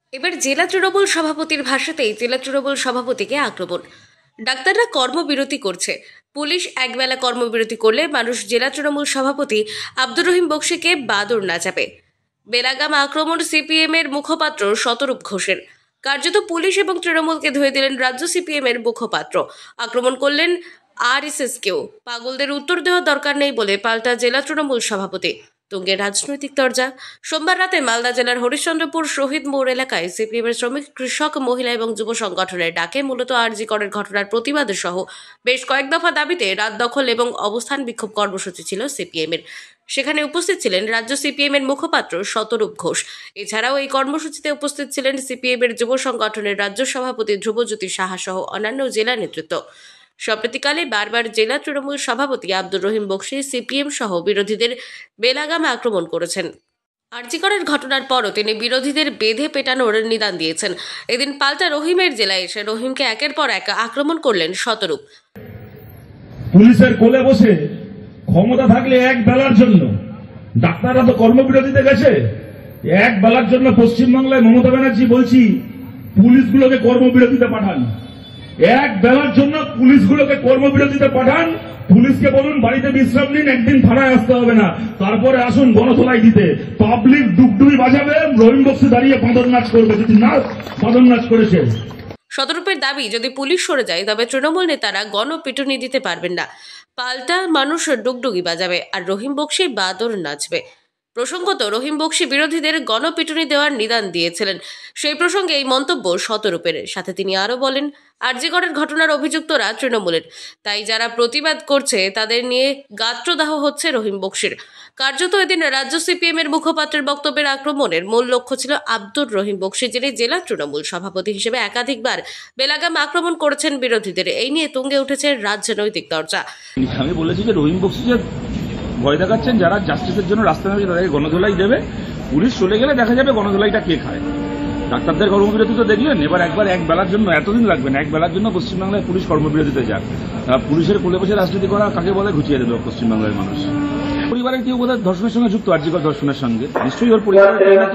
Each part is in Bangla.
এবার জেলা তৃণমূল সভাপতির ভাষাতেই জেলা তৃণমূল সভাপতিকে আক্রমণ। ডাক্তাররা কর্মবিরতি করছে, পুলিশ একবেলা কর্মবিরতি করলে মানুষ জেলা তৃণমূল সভাপতি আব্দুর রহিম বক্সিকে বাদর না চাপে। বেলাগাম আক্রমণ সিপিএম এর মুখপাত্র শতরূপ ঘোষের। কার্যত পুলিশ এবং তৃণমূলকে ধুয়ে দিলেন রাজ্য সিপিএম এর মুখপাত্র। আক্রমণ করলেন আরএসএস কেও। পাগলদের উত্তর দেওয়ার দরকার নেই বলে পাল্টা জেলা তৃণমূল সভাপতি। তুঙ্গে রাজনৈতিক তরজা। সোমবার রাতে মালদা জেলার হরিশ্চন্দ্রপুর শহীদ মোড় এলাকায় সিপিএমের শ্রমিক, কৃষক, মহিলা এবং যুব সংগঠনের ডাকে মূলত আরজি করের ঘটনার প্রতিবাদ সহ বেশ কয়েক দফা দাবিতে রাত দখল এবং অবস্থান বিক্ষোভ কর্মসূচি ছিল সিপিএমের। সেখানে উপস্থিত ছিলেন রাজ্য সিপিএমের মুখপাত্র শতরূপ ঘোষ। এছাড়াও এই কর্মসূচিতে উপস্থিত ছিলেন সিপিএমের যুব সংগঠনের রাজ্য সভাপতি ধ্রুবজ্যোতি সাহা সহ অন্যান্য জেলা নেতৃত্ব। সম্প্রতিকালে বারবার জেলা তৃণমূল সভাপতি আব্দুর রহিম বক্সি সিপিএম সহ বিরোধীদের বেলাগামে আক্রমণ করেছেন। আরজি করের ঘটনার পরও তিনি বিরোধীদের বেঁধে পেটানোর নিদান দিয়েছেন। এদিন পাল্টা রহিমের জেলায় এসে রহিমকে একের পর এক আক্রমণ করলেন শতরূপ। পুলিশের কোলে বসে ক্ষমতা থাকলে এক বেলার জন্য, ডাক্তাররা তো কর্মবিরতিতে গেছে, এক বেলার জন্য পশ্চিমবাংলায় মমতা ব্যানার্জি বলছি পুলিশগুলোকে কর্মবিরতিতে পাঠান। এক বেলার জন্য পুলিশগুলোকে কর্মবিরতিতে পাঠান। পুলিশকে বলুন বাড়িতে বিশ্রাম নিন, একদিন থানায় আসতে হবে না, তারপরে আসুন গণধোলাই দিতে। পাবলিক ডুবডুবি বাজাবে, রহিম বক্সি দাঁড়িয়ে বাঁদর নাচ করবে, যদি না বাঁদর নাচ করেছে। শতরূপের দাবি, যদি পুলিশ সরে যায় তবে তৃণমূল নেতারা গণপিটুনি দিতে পারবেন না। পাল্টা মানুষ ডুগডুগি বাজাবে আর রহিম বক্সি বাদর নাচবে। প্রসঙ্গত, রহিম বক্সি বিরোধীদের গণপিটুনি দেওয়ার নিদান দিয়েছিলেন। সেই প্রসঙ্গে এই মন্তব্য শতরূপের। সাথে তিনি আরও বলেন, আরজিকরের ঘটনার অভিযুক্তরা তৃণমূলের, তাই যারা প্রতিবাদ করছে তাদের নিয়ে গাত্রদাহ হচ্ছে রহিম বক্সির। কার্যত এদিন রাজ্য সিপিএম এর মুখপাত্রের বক্তব্যের আক্রমণের মূল লক্ষ্য ছিল আব্দুর রহিম বক্সি, যিনি জেলা তৃণমূল সভাপতি হিসেবে একাধিকবার বেলাগাম আক্রমণ করেছেন বিরোধীদের। এই নিয়ে তুঙ্গে উঠেছে রাজনৈতিক চর্চা। আমি বলেছি যে রহিম বক্সি যে ভয় দেখাচ্ছেন, যারা জাস্টিসের জন্য রাস্তা নামছে তাদেরকে গণধোলাই দেবে। পুলিশ চলে গেলে দেখা যাবে গণধোলাইটা কে খায়। ডাক্তারদের কর্মবিরতি তো দেখলেন, এবার একবার এক বেলার জন্য, এতদিন লাগবে না, এক বেলার জন্য পশ্চিমবাংলায় পুলিশ কর্মবিরতিতে যাক। পুলিশের কোলে বসে রাজনীতি করা কাকে বলে ঘুচিয়ে দেবে পশ্চিমবাংলার মানুষ। পরিবারের কেউ বোধহয় ধর্ষণের সঙ্গে যুক্ত, আরজিকর ধর্ষণের সঙ্গে নিশ্চয়ই ওর পরিবারের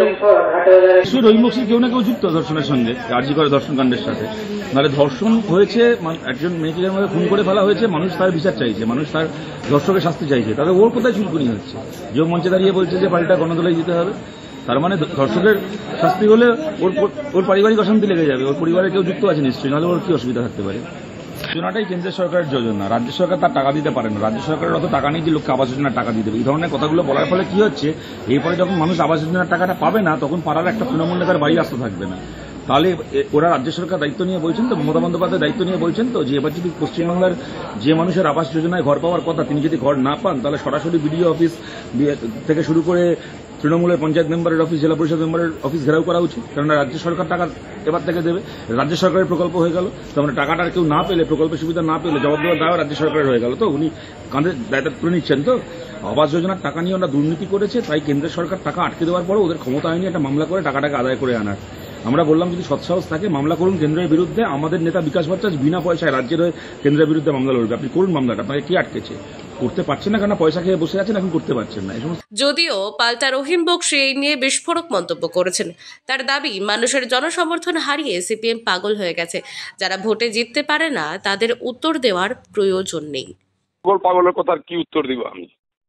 নিশ্চয়ই রহিম বক্সির কেউ না কেউ যুক্ত ধর্ষণের সঙ্গে, আরজিকর ধর্ষণ কাণ্ডের সাথে। নাহলে ধর্ষণ হয়েছে, একজন মেয়েকে যেমন খুন করে ফেলা হয়েছে, মানুষ তার বিচার চাইছে, মানুষ তার ধর্ষকের শাস্তি চাইছে, তাহলে ওর কোথায় চুলকুনি হচ্ছে? যে মঞ্চে দাঁড়িয়ে বলছে যে পাল্টা গণদোলাই দিতে হবে, তার মানে ধর্ষকের শাস্তি হলে ওর পারিবারিক অশান্তি লেগে যাবে। ওর পরিবারে কেউ যুক্ত আছে নিশ্চয়ই, নাহলে ওর কি অসুবিধা থাকতে পারে? যোজনাটাই কেন্দ্রের সরকারের যোজনা, রাজ্য সরকার তার টাকা দিতে পারে না। রাজ্য সরকারের অত টাকা নেই যে লোককে আবাস যোজনার টাকা দিয়ে দেবে। এই ধরনের কথাগুলো বলার ফলে কি হচ্ছে, এরপরে যখন মানুষ আবাস যোজনার টাকাটা পাবে না, তখন পাড়ার একটা তৃণমূল নেতার বাড়ি আসতে থাকবে না। তাহলে ওরা রাজ্য সরকার দায়িত্ব নিয়ে বলছেন তো, মমতা বন্দ্যোপাধ্যায় দায়িত্ব নিয়ে বলছেন তো, যে এবার যদি পশ্চিমবাংলার যে মানুষের আবাস যোজনায় ঘর পাওয়ার কথা, তিনি যদি ঘর না পান, তাহলে সরাসরি বিডিও অফিস থেকে শুরু করে তৃণমূলের পঞ্চায়েত মেম্বারের অফিস, জেলা পরিষদ মেম্বারের অফিস ঘেরাও করা উচিত। কেননা রাজ্য সরকার টাকা এবার থেকে দেবে, রাজ্য সরকারের প্রকল্প হয়ে গেল। তো আমরা টাকাটা কেউ না পেলে, প্রকল্পের সুবিধা না পেলে জবাব দেওয়ার দায় রাজ্য সরকারের হয়ে গেল। তো উনি কাঁধে দায়িত্ব তুলে নিচ্ছেন। তো আবাস যোজনার টাকা নিয়ে ওরা দুর্নীতি করেছে, তাই কেন্দ্রের সরকার টাকা আটকে দেওয়ার পরও ওদের ক্ষমতা হয়নি একটা মামলা করে টাকাটাকে আদায় করে আনার। আমরা বললাম, যদি সৎসাহস থাকে মামলা করুন কেন্দ্রের বিরুদ্ধে। আমাদের নেতা বিকাশ ভট্টাচার্য বিনা পয়সায় রাজ্যের হয়ে কেন্দ্রের বিরুদ্ধে মামলা লড়বে। আপনি করুন মামলাটা, আপনাকে কে আটকেছে? করতে পারছেন না কেন? পয়সা খেয়ে বসে আছেন, এখন করতে পারছেন না। যদিও পাল্টা রহিম বক্সি এই নিয়ে বিস্ফোরক মন্তব্য করেছেন। তার দাবি, মানুষের জনসমর্থন হারিয়ে সিপিএম পাগল হয়ে গেছে। যারা ভোটে জিততে পারে না তাদের উত্তর দেওয়ার প্রয়োজন নেই। পাগলের কথা কি উত্তর দিব আমি?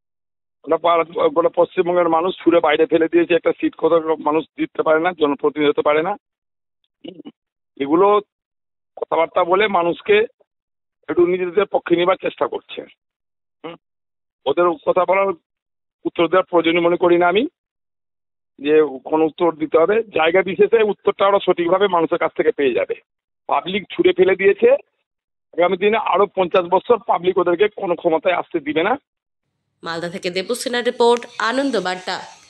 ওটা পশ্চিমবঙ্গের মানুষ ছুড়ে বাইরে ফেলে দিয়েছে। একটা সিট কোথাও মানুষ জিততে পারে না, জনপ্রতিনিধি হতে পারে না। এগুলো কথাবার্তা বলে মানুষকে একটু নিজেদের পক্ষে নেবার চেষ্টা করছে। ওদের কথা বলার উত্তর দেওয়ার প্রয়োজনীয় মনে করি না আমি, যে কোন উত্তর দিতে হবে। জায়গা বিশেষে উত্তরটা ওরা সঠিকভাবে মানুষের কাছ থেকে পেয়ে যাবে। পাবলিক ছুড়ে ফেলে দিয়েছে, আগামী দিনে আরো 50 বছর পাবলিক ওদেরকে কোনো ক্ষমতায় আসতে দিবে না। মালদা থেকে দেবসেনার রিপোর্ট, আনন্দ বার্তা।